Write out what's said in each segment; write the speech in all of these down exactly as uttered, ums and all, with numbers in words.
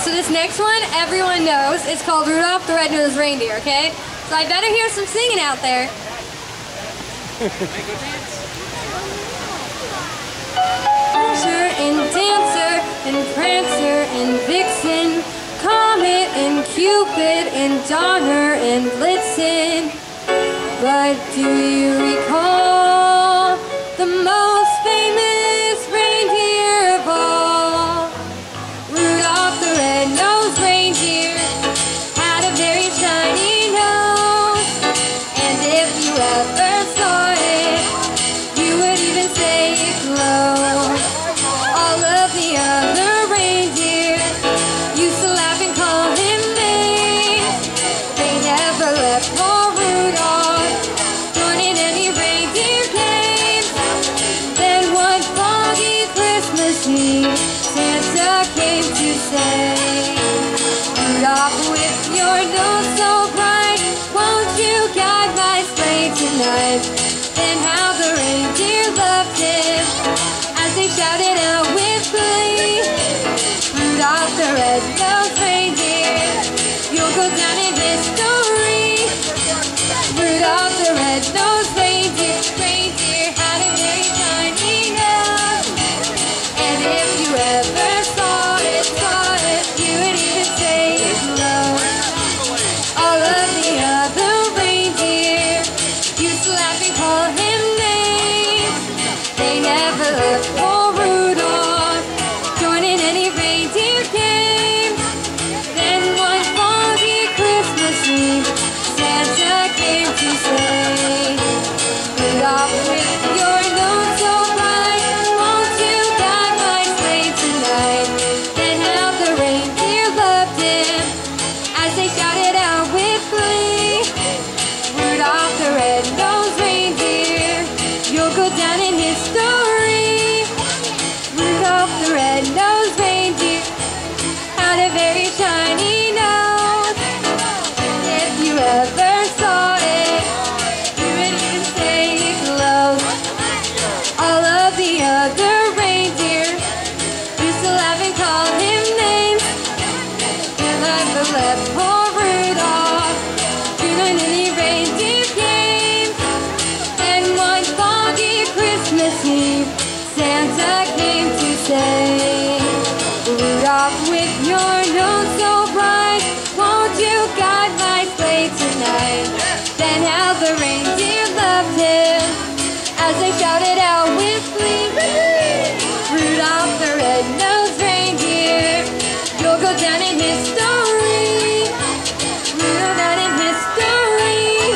so this next one everyone knows. It's called Rudolph the Red-Nosed Reindeer, okay? So I better hear some singing out there. Dasher and Dancer and Prancer and Vixen, Comet and Cupid and Donner and Blitzen. But do you recall the most famous reindeer of all? Rudolph the Red-Nosed Reindeer had a very shiny nose, and if you ever saw it, you would even say it glowed. All of the other reindeer used to laugh and call him names. They never left poor Rudolph joining any reindeer games. Then one foggy Christmas Eve, Santa came to say, Rudolph, with your nose so bright, won't you guide my sleigh tonight? Then how the reindeer loved him as they shouted out with glee, Rudolph the Red-Nosed Reindeer, you'll go down in history. Rudolph the Red-Nosed Reindeer, reindeer had a very shiny nose, and if you ever saw it, saw it, you would even say it glowed. All of the other reindeer used to laugh and call him names. They never left poor Rudolph joining any reindeer games. Then one foggy Christmas Eve, Santa came to say, Rudolph, with your nose so bright, won't you guide my sleigh tonight? Then how the reindeer loved him as they shouted out with glee, Rudolph the Red-Nosed Reindeer, you'll go down in history. Rudolph the Red-Nosed Reindeer had a very shiny nose, and if you ever saw it, you would even say it glowed. All of the other reindeer used to laugh and call him names. They never left poor Rudolph doing any reindeer games. Then one foggy Christmas Eve, Santa came to say, Rudolph, with your nose so bright, won't you guide my sleigh tonight? Then how the reindeer loved him as they shouted out with glee, Rudolph the Red-Nosed Reindeer, you'll go down in history. You'll go down in history.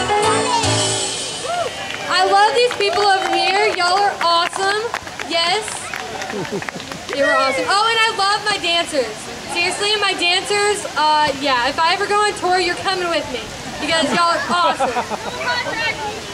I love these people over here. Y'all are awesome. Yes. They were awesome. Oh, and I love my dancers. Seriously, my dancers, uh, yeah, if I ever go on tour, you're coming with me because y'all are awesome.